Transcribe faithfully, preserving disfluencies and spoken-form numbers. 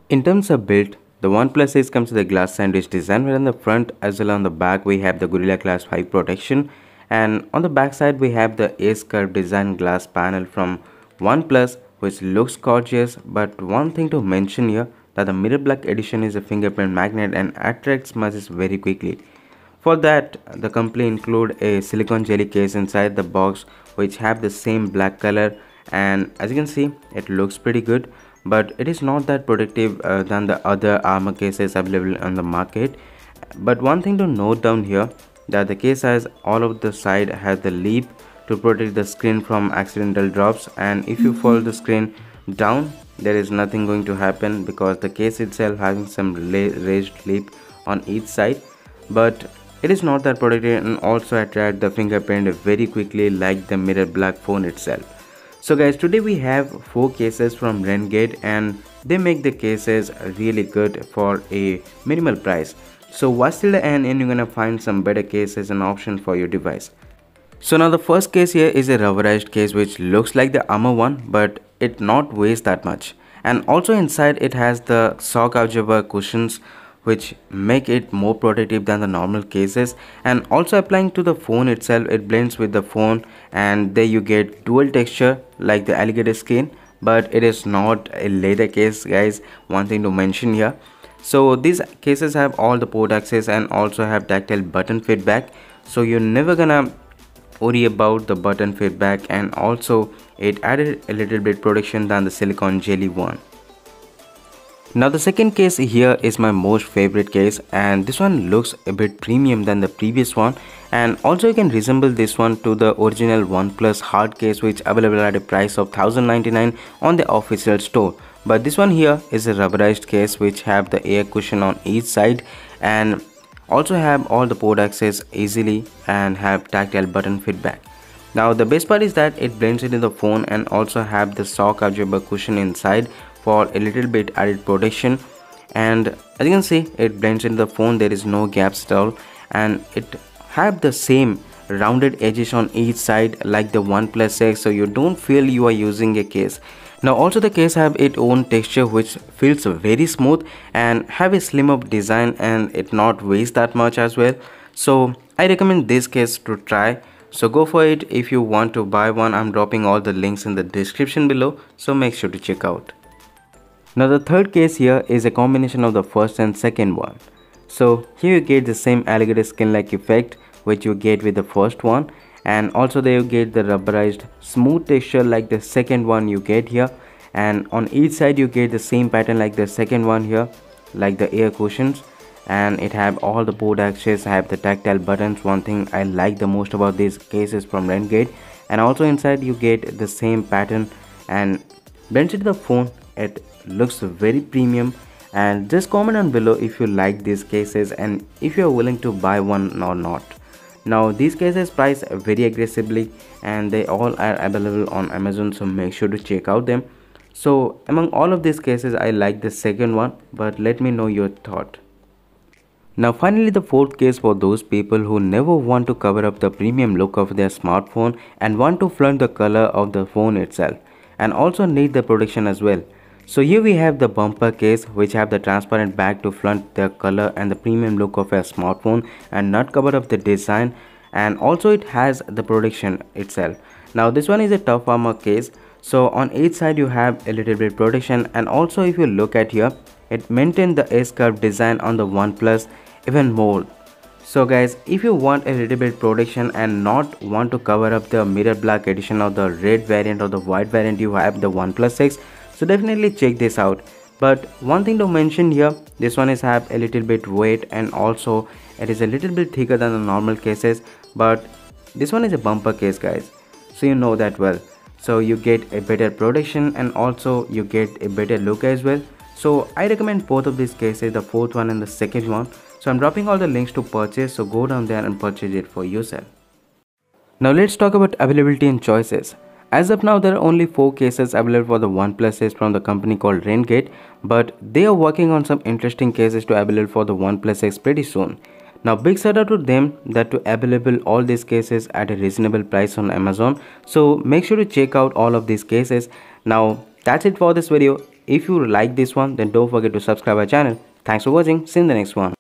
In terms of build, the OnePlus six comes with a glass sandwich design where on the front as well on the back we have the Gorilla Glass five protection, and on the back side we have the S curve design glass panel from OnePlus, which looks gorgeous. But one thing to mention here, that the mirror black edition is a fingerprint magnet and attracts smudges very quickly. For that, the company include a silicone jelly case inside the box which have the same black color, and as you can see it looks pretty good, but it is not that protective uh, than the other armor cases available on the market. But one thing to note down here, that the case has all of the side has the lip to protect the screen from accidental drops, and if you fold the screen down there is nothing going to happen because the case itself having some raised lip on each side. But it is not that protected and also attract the fingerprint very quickly like the mirror black phone itself. So guys, today we have four cases from Renegade and they make the cases really good for a minimal price. So watch till the end and you're gonna find some better cases and options for your device. So now the first case here is a rubberized case which looks like the armor one, but it not weighs that much. And also inside it has the shock absorber cushions which make it more protective than the normal cases, and also applying to the phone itself it blends with the phone, and there you get dual texture like the alligator skin, but it is not a leather case guys, one thing to mention here. So these cases have all the port access and also have tactile button feedback, so you're never gonna worry about the button feedback, and also it added a little bit protection than the silicone jelly one. Now the second case here is my most favorite case, and this one looks a bit premium than the previous one, and also you can resemble this one to the original OnePlus hard case which available at a price of one thousand ninety-nine on the official store. But this one here is a rubberized case which have the air cushion on each side and also have all the port access easily and have tactile button feedback. Now the best part is that it blends into the phone and also have the shock absorber cushion inside for a little bit added protection, and as you can see it blends into the phone, there is no gaps at all, and it have the same rounded edges on each side like the OnePlus six, so you don't feel you are using a case. Now also the case have its own texture which feels very smooth and have a slim up design, and it not weighs that much as well. So I recommend this case to try, so go for it. If you want to buy one, I'm dropping all the links in the description below, so make sure to check out. Now the third case here is a combination of the first and second one. So here you get the same alligator skin like effect which you get with the first one, and also there you get the rubberized smooth texture like the second one you get here, and on each side you get the same pattern like the second one here like the air cushions, and it have all the port access, have the tactile buttons, one thing I like the most about these cases from Renegade, and also inside you get the same pattern and blends into the phone. It looks very premium, and just comment down below if you like these cases and if you are willing to buy one or not. Now these cases price very aggressively and they all are available on Amazon, so make sure to check out them. So among all of these cases I like the second one, but let me know your thought. Now finally the fourth case for those people who never want to cover up the premium look of their smartphone and want to flaunt the color of the phone itself and also need the protection as well. So here we have the bumper case which have the transparent back to flaunt the color and the premium look of a smartphone and not cover up the design, and also it has the protection itself. Now this one is a tough armor case, so on each side you have a little bit protection, and also if you look at here it maintains the S-curve design on the OnePlus even more. So guys, if you want a little bit protection and not want to cover up the mirror black edition of the red variant or the white variant you have the OnePlus six, so definitely check this out. But one thing to mention here, this one is have a little bit weight and also it is a little bit thicker than the normal cases, but this one is a bumper case guys, so you know that well, so you get a better protection and also you get a better look as well. So I recommend both of these cases, the fourth one and the second one. So I'm dropping all the links to purchase, so go down there and purchase it for yourself. Now let's talk about availability and choices. As of now, there are only four cases available for the OnePlus six from the company called Renegade, but they are working on some interesting cases to available for the OnePlus six pretty soon. Now big shout out to them that to available all these cases at a reasonable price on Amazon, so make sure to check out all of these cases. Now that's it for this video. if you like this one, then don't forget to subscribe our channel. Thanks for watching. See you in the next one.